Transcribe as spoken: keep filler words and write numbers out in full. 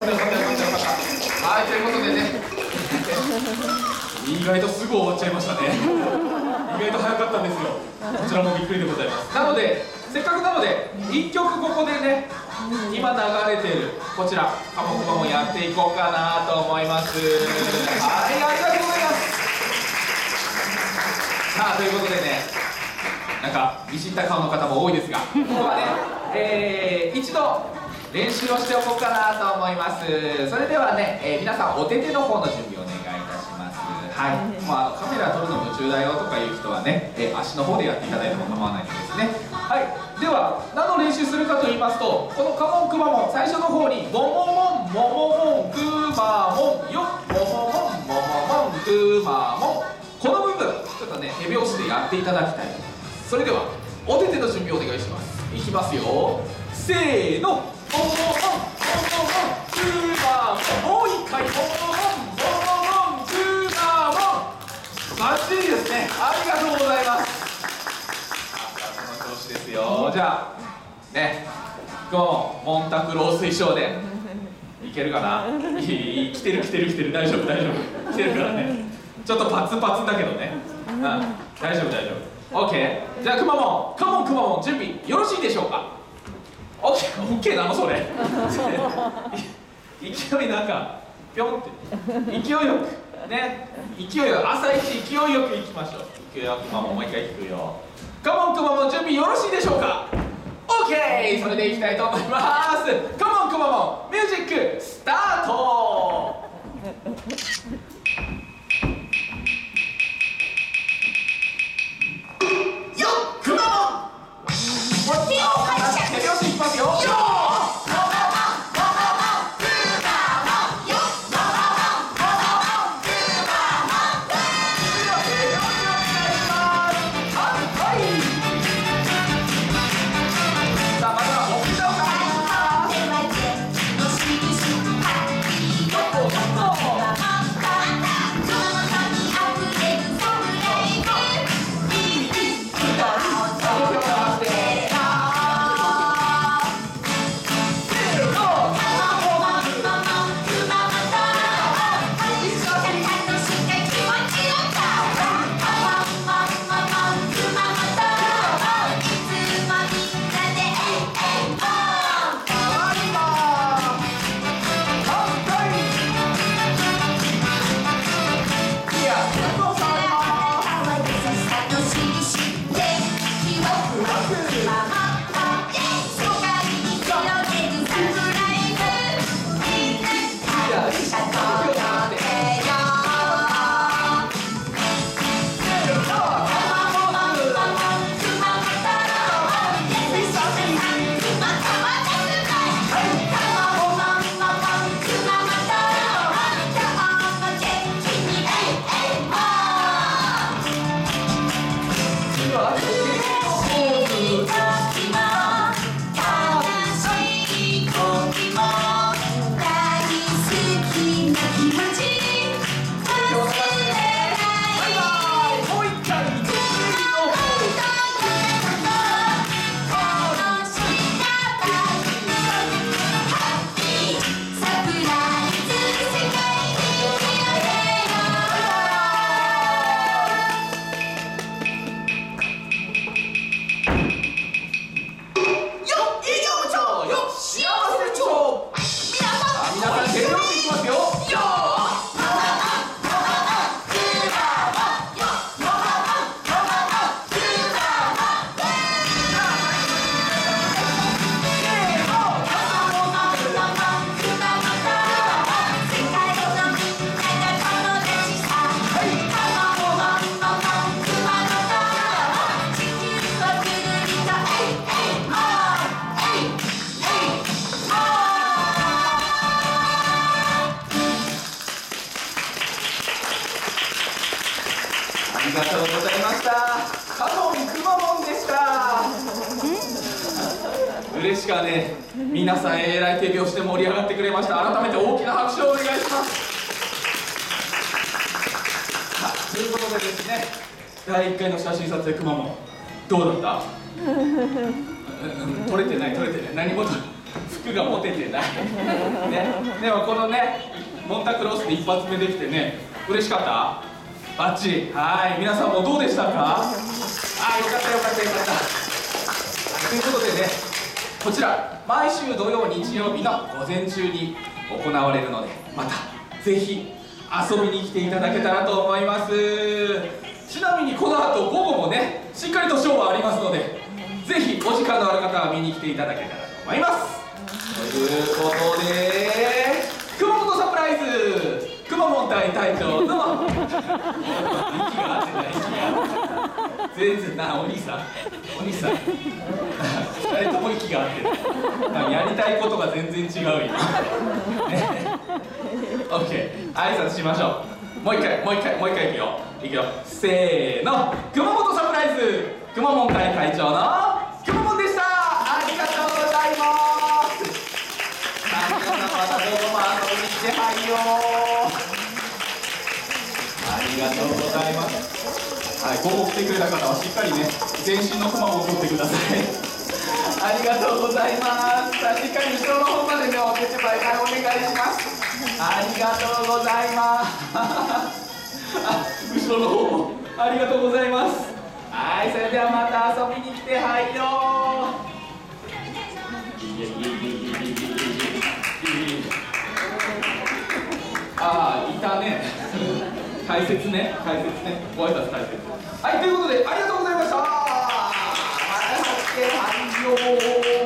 はい、ということでね意外とすぐ終わっちゃいましたね。意外と早かったんですよ。こちらもびっくりでございます。なのでせっかくなのでいっきょくここでね、今流れているこちらカモクマもやっていこうかなと思います。はい、ありがとうございます。さあ、ということでね、なんか見知った顔の方も多いですが、ここはね、えー、一度練習をしておこうかなと思います。それではね、えー、皆さんお手手の方の準備をお願いいたします。はい、もうあのカメラ撮るの夢中だよとかいう人はね、えー、足の方でやっていただいても構わないですね。はい、では何の練習するかと言いますと、このカモンクマモン、最初の方にモモモンモモモンクマモンよモモモンモモモンクマモン、この部分ちょっとね手拍子でやっていただきたい。それではお手手の準備をお願いします。いきますよ、せーの、モモモンモモモンクマモン、もう一回モモモンモモモンクマモン、バッチリですね。ありがとうございます。この調子ですよ。じゃあね、今日モンタクロー推奨でいけるかな。いい、来てる来てる来てる、大丈夫大丈夫、来てるからね。ちょっとパツパツだけどね、うん、大丈夫大丈夫。オッケー。じゃあくまモン、カモンくまモン、準備よろしいでしょうか。オッケー、オッケーなのそれ。勢いなんかぴょんって勢いよくね、勢いよく朝一勢いよくいきましょう。いくよ、くまモン、もう一回いくよ。カモンくまモン、準備よろしいでしょうか。オッケー、それでいきたいと思います。カモンくまモン、ミュージックスタート。ありがとうございました。カモンくまモンでした。嬉しかね、皆さんえらい手拍子で盛り上がってくれました。改めて大きな拍手をお願いします。さあ、ということでですね、だいいっかいの写真撮影くまモンどうだった？撮れてない撮れてない、何も服がモテてないね。でもこのねモンタクロースで一発目できてね嬉しかった？バッチリ。はい、皆さんもどうでしたか？あー、よかったよかったよかった。ということでね、こちら毎週土曜日曜日の午前中に行われるので、またぜひ遊びに来ていただけたらと思います。ちなみにこの後午後もねしっかりとショーはありますので、ぜひお時間のある方は見に来ていただけたらと思います。ということで熊本サプライズくまモン隊隊長の息が合ってない息が全然な、お兄さんお兄さんふたりとも息が合ってる。やりたいことが全然違うよね。オッケー、挨拶しましょう。もう一回もう一回もう一回いくよいくよ。せーの、熊本サプライズくまモン隊隊長のくまモンでした。ありがとうございます。さあ皆さん、またどうぞ遊びに来てはいよー。ありがとうございます。はい、午後来てくれた方はしっかりね全身のクマを取ってください。ありがとうございます。さあしっかり後ろの方までねお手手バイバイお願いします。ありがとうございます。あ、後ろの方もありがとうございます。はい、それではまた遊びに来てはいよー。ああ、いたね。解説ね、解説ね、ご挨拶解説。はい、ということでありがとうございました。また来てはいよー。